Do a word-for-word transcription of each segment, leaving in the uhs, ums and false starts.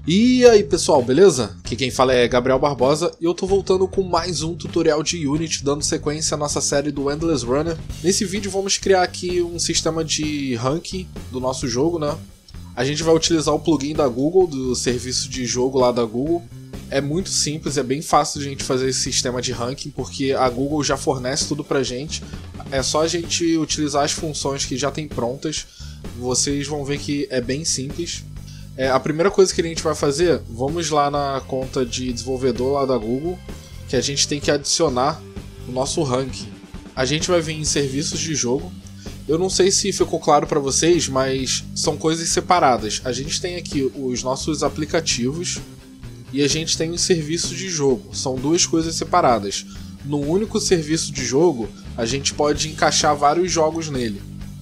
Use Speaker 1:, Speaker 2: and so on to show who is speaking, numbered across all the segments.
Speaker 1: E aí pessoal, beleza? Aqui quem fala é Gabriel Barbosa e eu tô voltando com mais um tutorial de Unity, dando sequência à nossa série do Endless Runner. Nesse vídeo vamos criar aqui um sistema de ranking do nosso jogo, né? A gente vai utilizar o plugin da Google, do serviço de jogo lá da Google. É muito simples, é bem fácil de a gente fazer esse sistema de ranking, porque a Google já fornece tudo pra gente. É só a gente utilizar as funções que já tem prontas. Vocês vão ver que é bem simples. É, a primeira coisa que a gente vai fazer, vamos lá na conta de desenvolvedor lá da Google, que a gente tem que adicionar o nosso ranking. A gente vai vir em serviços de jogo. Eu não sei se ficou claro para vocês, mas são coisas separadas. A gente tem aqui os nossos aplicativos e a gente tem os serviços de jogo. São duas coisas separadas. No único serviço de jogo, a gente pode encaixar vários jogos nele.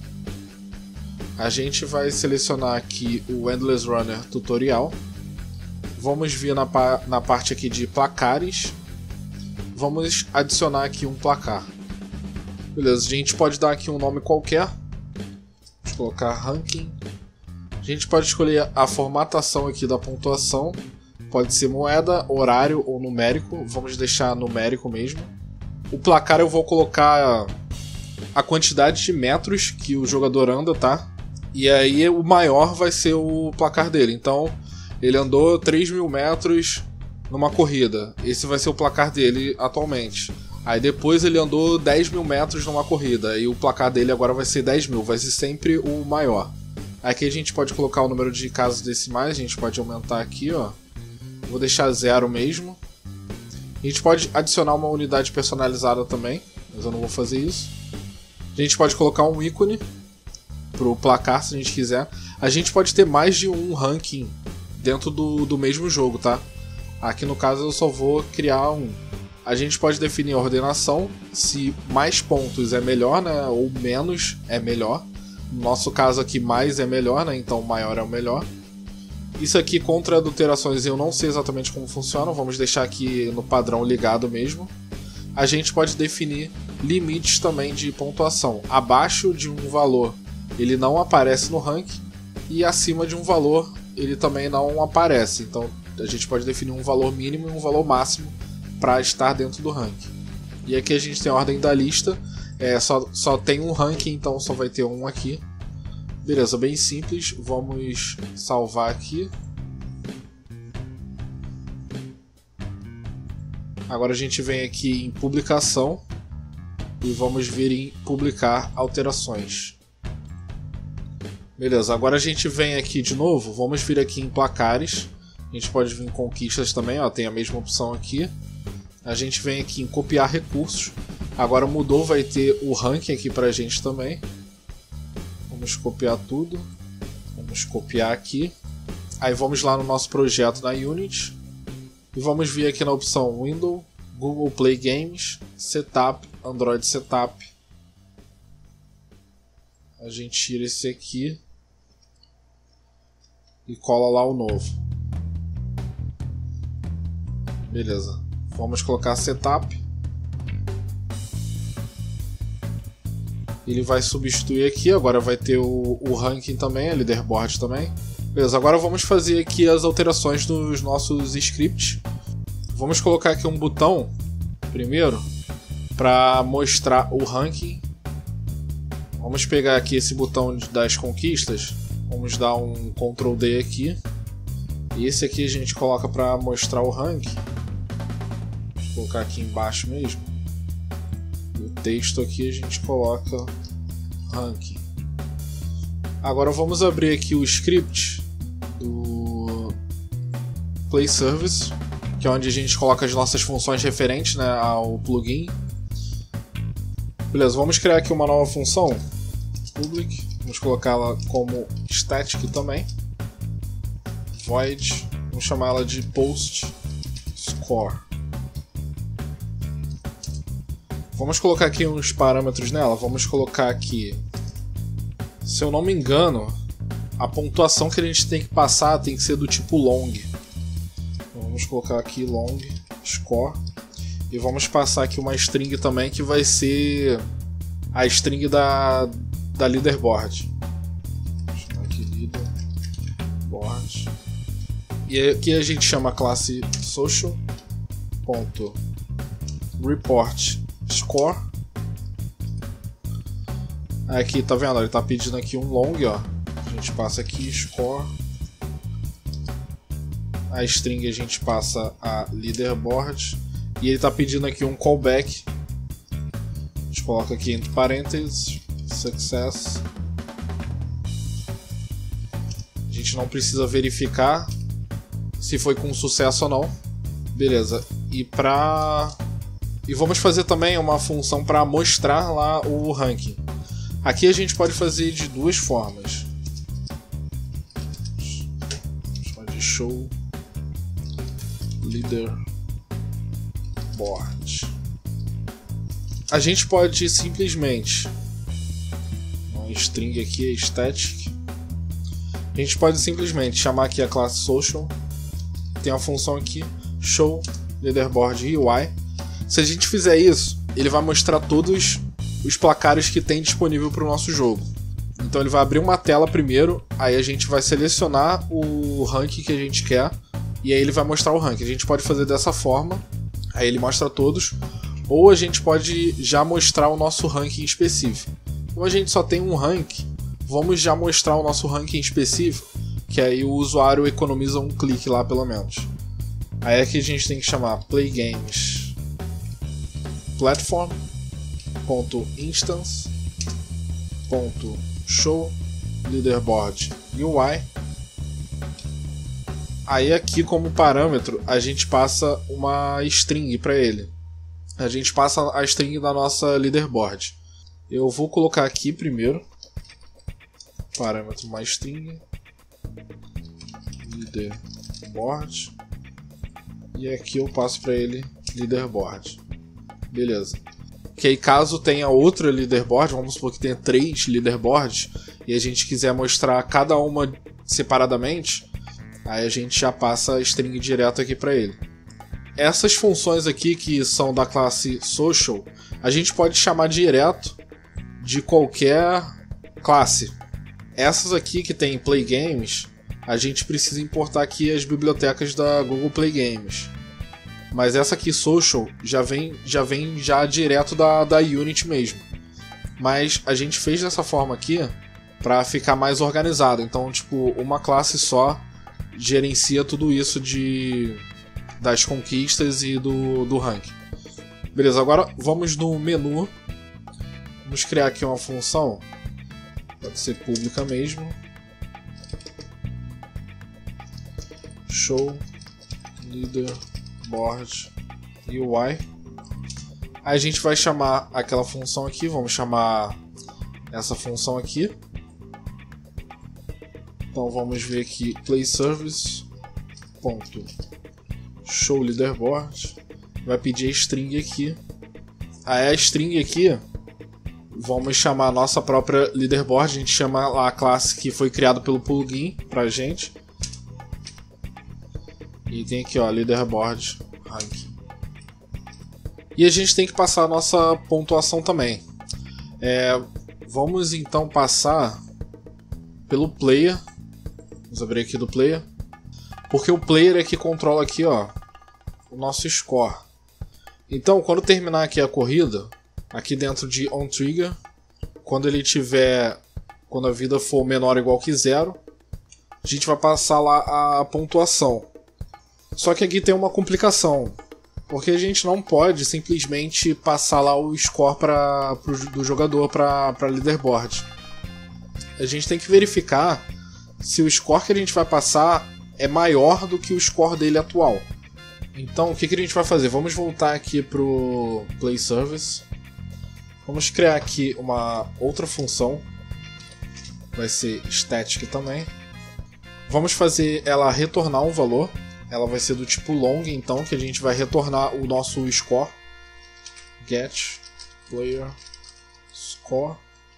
Speaker 1: A gente vai selecionar aqui o Endless Runner Tutorial. Vamos vir na, pa na parte aqui de placares. Vamos adicionar aqui um placar. Beleza, a gente pode dar aqui um nome qualquer. Vamos colocar ranking. A gente pode escolher a formatação aqui da pontuação. Pode ser moeda, horário ou numérico. Vamos deixar numérico mesmo. O placar eu vou colocar a quantidade de metros que o jogador anda, tá? E aí o maior vai ser o placar dele. Então ele andou três mil metros numa corrida. Esse vai ser o placar dele atualmente. Aí depois ele andou dez mil metros numa corrida. E o placar dele agora vai ser dez mil. Vai ser sempre o maior. Aqui a gente pode colocar o número de casas decimais. A gente pode aumentar aqui, ó. Vou deixar zero mesmo. A gente pode adicionar uma unidade personalizada também. Mas eu não vou fazer isso. A gente pode colocar um ícone pro placar se a gente quiser. A gente pode ter mais de um ranking dentro do, do mesmo jogo, tá? Aqui no caso eu só vou criar um. A gente pode definir a ordenação, se mais pontos é melhor, né? Ou menos é melhor. No nosso caso aqui mais é melhor, né? Então maior é o melhor. Isso aqui contra adulterações eu não sei exatamente como funciona. Vamos deixar aqui no padrão ligado mesmo. A gente pode definir limites também de pontuação. Abaixo de um valor ele não aparece no ranking, e acima de um valor ele também não aparece. Então a gente pode definir um valor mínimo e um valor máximo para estar dentro do ranking. E aqui a gente tem a ordem da lista, é, só, só tem um ranking, então só vai ter um aqui. Beleza, bem simples. Vamos salvar aqui. Agora a gente vem aqui em publicação e vamos vir em publicar alterações. Beleza, agora a gente vem aqui de novo, vamos vir aqui em placares. A gente pode vir em conquistas também, ó, tem a mesma opção aqui. A gente vem aqui em copiar recursos. Agora mudou, vai ter o ranking aqui pra gente também. Vamos copiar tudo. Vamos copiar aqui. Aí vamos lá no nosso projeto na Unity. E vamos vir aqui na opção Window, Google Play Games, Setup, Android Setup. A gente tira esse aqui e cola lá o novo. Beleza. Vamos colocar Setup. Ele vai substituir aqui. Agora vai ter o, o ranking também, a leaderboard também. Beleza, agora vamos fazer aqui as alterações dos nossos scripts. Vamos colocar aqui um botão primeiro para mostrar o ranking. Vamos pegar aqui esse botão das conquistas. Vamos dar um control D aqui. E esse aqui a gente coloca para mostrar o ranking. Vou colocar aqui embaixo mesmo. E o texto aqui a gente coloca ranking. Agora vamos abrir aqui o script do Play Service, que é onde a gente coloca as nossas funções referentes, né, ao plugin. Beleza, vamos criar aqui uma nova função, public, vamos colocá-la como static também, void, vamos chamar ela de post score. Vamos colocar aqui uns parâmetros nela, vamos colocar aqui, se eu não me engano, a pontuação que a gente tem que passar tem que ser do tipo long. Então, vamos colocar aqui long score. E vamos passar aqui uma string também, que vai ser a string da, da leaderboard. Vou chamar aqui leaderboard. E aqui a gente chama a classe social ponto report score. Aqui tá vendo, ele tá pedindo aqui um long, ó. A gente passa aqui score. A string a gente passa a leaderboard. E ele tá pedindo aqui um callback. A gente coloca aqui entre parênteses success. A gente não precisa verificar se foi com sucesso ou não. Beleza. E pra e vamos fazer também uma função para mostrar lá o ranking. Aqui a gente pode fazer de duas formas. Pode show leaderboard. A gente pode simplesmente uma string aqui é static. A gente pode simplesmente chamar aqui a classe social. Tem a função aqui show leaderboard U I. Se a gente fizer isso, ele vai mostrar todos os placares que tem disponível para o nosso jogo. Então ele vai abrir uma tela primeiro, aí a gente vai selecionar o ranking que a gente quer e aí ele vai mostrar o ranking. A gente pode fazer dessa forma, aí ele mostra todos, ou a gente pode já mostrar o nosso ranking específico. Como a gente só tem um ranking, vamos já mostrar o nosso ranking específico, que aí o usuário economiza um clique lá pelo menos. Aí aqui a gente tem que chamar playgames platform ponto instance ponto show leaderboard U I. Aí aqui como parâmetro a gente passa uma string para ele. A gente passa a string da nossa leaderboard. Eu vou colocar aqui primeiro parâmetro uma string leaderboard e aqui eu passo para ele leaderboard. Beleza. Que aí caso tenha outra leaderboard, vamos supor que tenha três leaderboards e a gente quiser mostrar cada uma separadamente, aí a gente já passa a string direto aqui para ele. Essas funções aqui que são da classe social, a gente pode chamar direto de qualquer classe. Essas aqui que tem Play Games, a gente precisa importar aqui as bibliotecas da Google Play Games. Mas essa aqui, social, já vem já, vem já direto da, da Unity mesmo. Mas a gente fez dessa forma aqui para ficar mais organizado. Então, tipo, uma classe só gerencia tudo isso de, das conquistas e do, do ranking. Beleza, agora vamos no menu. Vamos criar aqui uma função. Pode ser pública mesmo. Show leaderboard U I. Aí a gente vai chamar aquela função aqui. Vamos chamar essa função aqui. Então vamos ver aqui play service ponto show leaderboard. Vai pedir a string aqui. Aí a string aqui vamos chamar a nossa própria leaderboard. A gente chama lá a classe que foi criada pelo plugin pra gente. E tem aqui, ó, leaderboard ranking. E a gente tem que passar a nossa pontuação também. É, vamos então passar pelo player. Vamos abrir aqui do player. Porque o player é que controla aqui, ó, o nosso score. Então, quando terminar aqui a corrida, aqui dentro de onTrigger, quando ele tiver, quando a vida for menor ou igual que zero, a gente vai passar lá a pontuação. Só que aqui tem uma complicação, porque a gente não pode simplesmente passar lá o score pra, pro, do jogador para a leaderboard. A gente tem que verificar se o score que a gente vai passar é maior do que o score dele atual. Então o que, que a gente vai fazer? Vamos voltar aqui pro Play Service. Vamos criar aqui uma outra função. Vai ser static também. Vamos fazer ela retornar um valor. Ela vai ser do tipo long, então, que a gente vai retornar o nosso score. Get player score.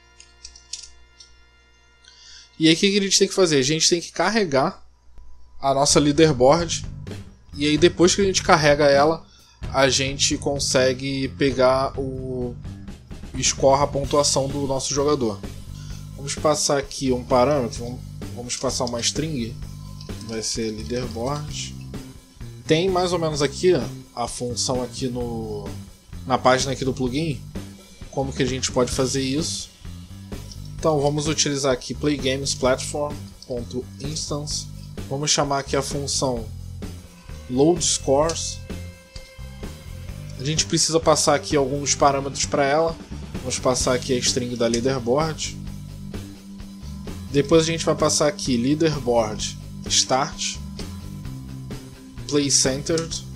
Speaker 1: E aí o que, que a gente tem que fazer? A gente tem que carregar a nossa leaderboard. E aí depois que a gente carrega ela, a gente consegue pegar o score, a pontuação do nosso jogador. Vamos passar aqui um parâmetro, vamos passar uma string vai ser leaderboard. Tem mais ou menos aqui a função aqui no, na página aqui do plugin, como que a gente pode fazer isso. Então vamos utilizar aqui playgamesplatform.instance. Vamos chamar aqui a função loadScores. A gente precisa passar aqui alguns parâmetros para ela. Vamos passar aqui a string da leaderboard. Depois a gente vai passar aqui leaderboard start, play centered.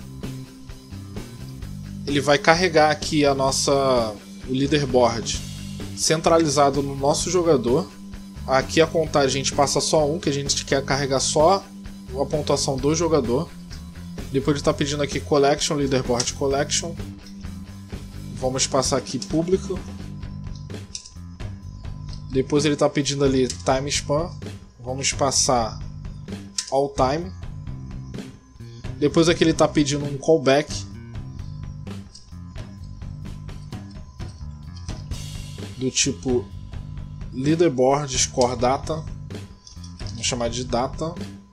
Speaker 1: Ele vai carregar aqui a nossa o leaderboard centralizado no nosso jogador. Aqui a contagem a gente passa só um, que a gente quer carregar só a pontuação do jogador. Depois ele está pedindo aqui collection, leaderboard collection. Vamos passar aqui público. Depois ele está pedindo ali time span. Vamos passar all time. Depois aqui ele está pedindo um callback. Do tipo leaderboard score data. Vamos chamar de data.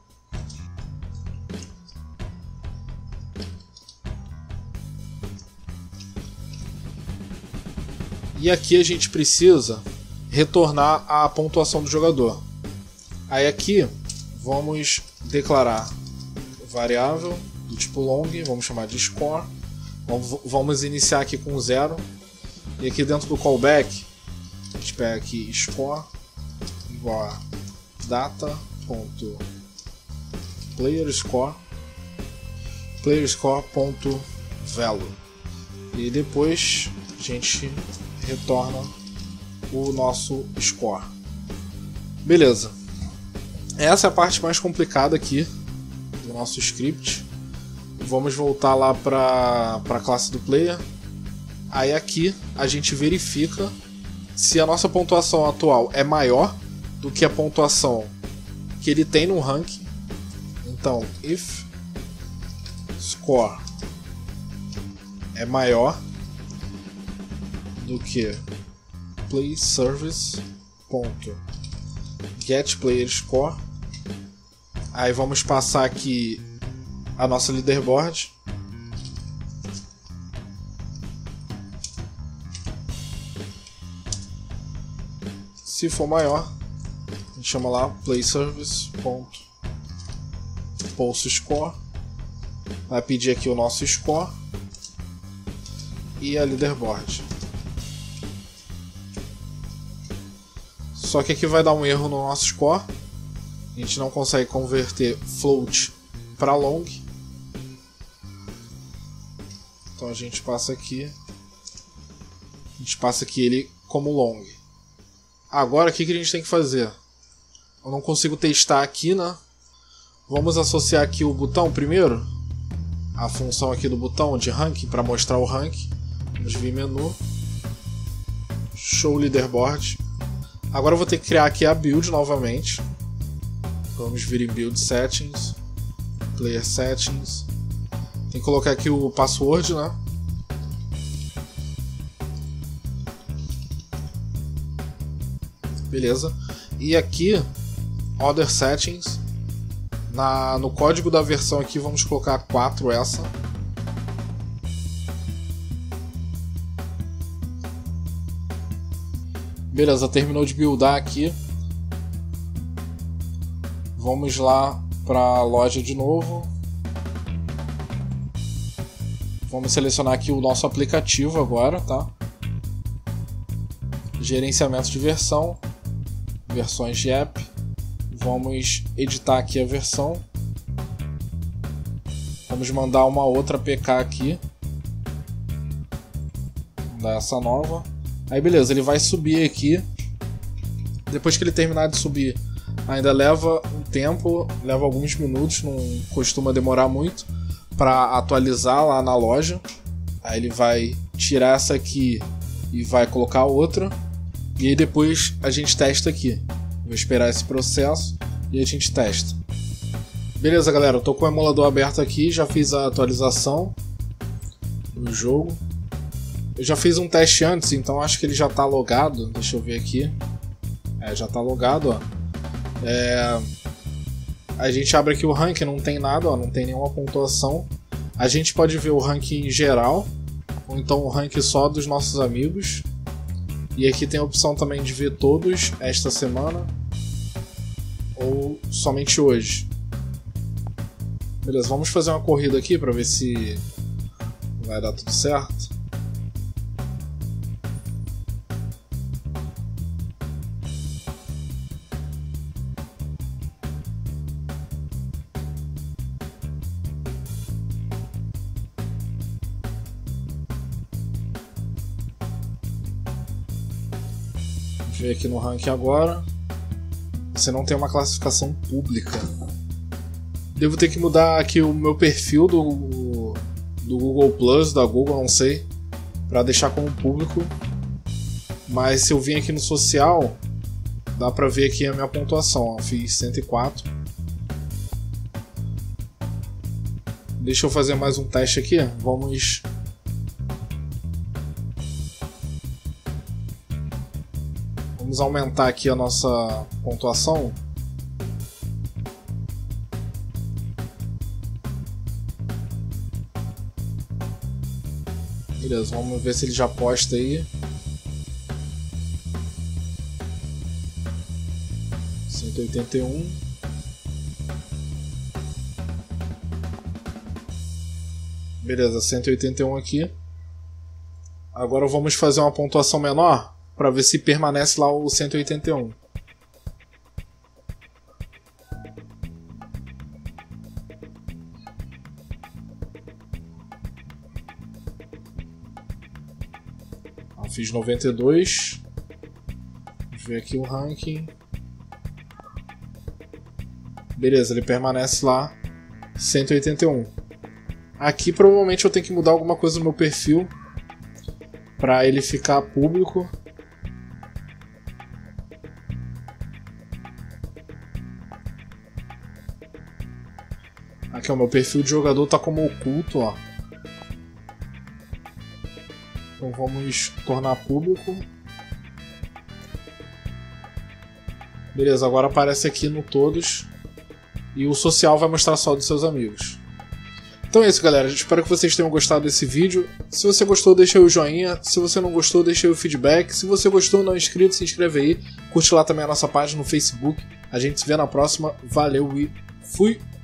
Speaker 1: E aqui a gente precisa retornar a pontuação do jogador. Aí aqui vamos declarar variável do tipo long, vamos chamar de score. Vamos iniciar aqui com zero. E aqui dentro do callback a gente pega aqui score igual a data.playerscore playerscore.value e depois a gente retorna o nosso score. Beleza. Essa é a parte mais complicada aqui do nosso script. Vamos voltar lá para a classe do player. Aí aqui a gente verifica se a nossa pontuação atual é maior do que a pontuação que ele tem no ranking. Então, if score é maior do que playService.getPlayerScore, aí vamos passar aqui a nossa leaderboard. Se for maior, a gente chama lá playService.postScore. Vai pedir aqui o nosso score e a leaderboard. Só que aqui vai dar um erro no nosso score. A gente não consegue converter float para long. Então a gente passa aqui. A gente passa aqui ele como long. Agora o que, que a gente tem que fazer? Eu não consigo testar aqui, né? Vamos associar aqui o botão primeiro. A função aqui do botão de ranking para mostrar o ranking. Vamos vir menu. Show leaderboard. Agora eu vou ter que criar aqui a build novamente. Vamos vir em build settings. Player settings. Tem que colocar aqui o password, né? Beleza. E aqui, Other Settings, na, no código da versão aqui vamos colocar quatro essa. Beleza, terminou de buildar aqui. Vamos lá para a loja de novo. Vamos selecionar aqui o nosso aplicativo agora, tá? Gerenciamento de versão. Versões de app. Vamos editar aqui a versão. Vamos mandar uma outra A P K aqui. Mandar essa nova. Aí beleza, ele vai subir aqui. Depois que ele terminar de subir, ainda leva um tempo, leva alguns minutos, não costuma demorar muito, para atualizar lá na loja. Aí ele vai tirar essa aqui e vai colocar outra. E aí depois a gente testa aqui. Vou esperar esse processo e a gente testa. Beleza, galera, eu tô com o emulador aberto aqui, já fiz a atualização no jogo. Eu já fiz um teste antes, então acho que ele já tá logado. Deixa eu ver aqui. É, já tá logado, ó. É... a gente abre aqui o ranking, não tem nada, ó, não tem nenhuma pontuação. A gente pode ver o ranking geral, ou então o ranking só dos nossos amigos. E aqui tem a opção também de ver todos esta semana, ou somente hoje. Beleza, vamos fazer uma corrida aqui para ver se vai dar tudo certo. Vamos ver aqui no ranking agora. Você não tem uma classificação pública. Devo ter que mudar aqui o meu perfil do, do Google Plus, da Google, não sei, para deixar como público. Mas se eu vim aqui no social, dá pra ver aqui a minha pontuação. Ó, fiz cento e quatro. Deixa eu fazer mais um teste aqui. Vamos... Vamos aumentar aqui a nossa pontuação. Beleza, vamos ver se ele já posta aí. cento e oitenta e um. Beleza, cento e oitenta e um aqui. Agora vamos fazer uma pontuação menor para ver se permanece lá o cento e oitenta e um. Ah, fiz noventa e dois. Vamos ver aqui o ranking. Beleza, ele permanece lá cento e oitenta e um. Aqui provavelmente eu tenho que mudar alguma coisa no meu perfil para ele ficar público. Aqui, o meu perfil de jogador tá como oculto, ó. Então vamos tornar público. Beleza, agora aparece aqui no todos. E o social vai mostrar só dos seus amigos. Então é isso, galera. Espero que vocês tenham gostado desse vídeo. Se você gostou, deixa aí o joinha. Se você não gostou, deixa aí o feedback. Se você gostou e não é inscrito, se inscreve aí. Curte lá também a nossa página no Facebook. A gente se vê na próxima. Valeu e fui!